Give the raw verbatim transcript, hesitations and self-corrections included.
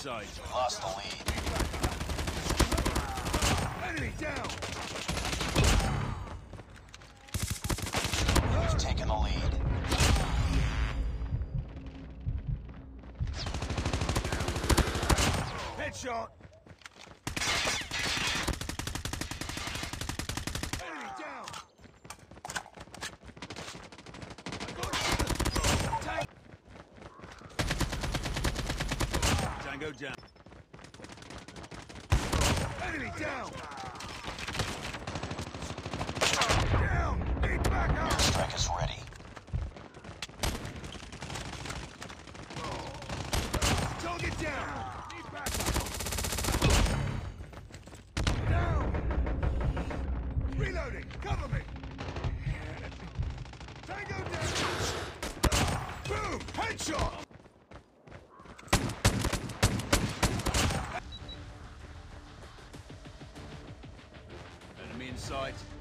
sight. Lost the lead. Enemy down! You've taken the lead. Headshot! Enemy down! Tank! Tango down. Enemy down! Down! Need backup! Strike is ready. Target down! Need backup! Down! Reloading! Cover me! Tango down! Boom! Headshot! Enemy in sight.